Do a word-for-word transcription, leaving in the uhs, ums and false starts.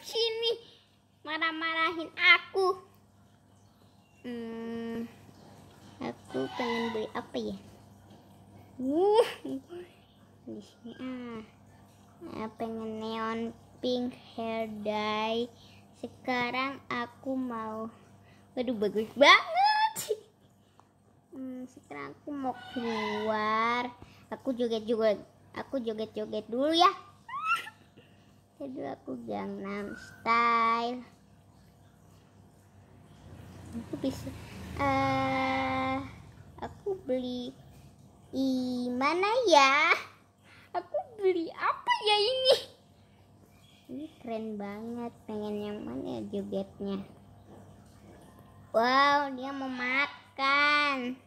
sini marah-marahin aku. Hmm, aku pengen beli apa ya? Uh, di sini ah, ah, pengen neon pink hair dye. Sekarang aku mau, waduh bagus banget. Hmm, sekarang aku mau keluar. Aku joget-joget, aku joget-joget dulu ya. Jadi aku Gangnam Style. Aku bisa, uh, aku beli di mana ya? Aku beli apa ya ini? Ini keren banget. Pengen yang mana ya jogetnya? Wow, dia mau makan.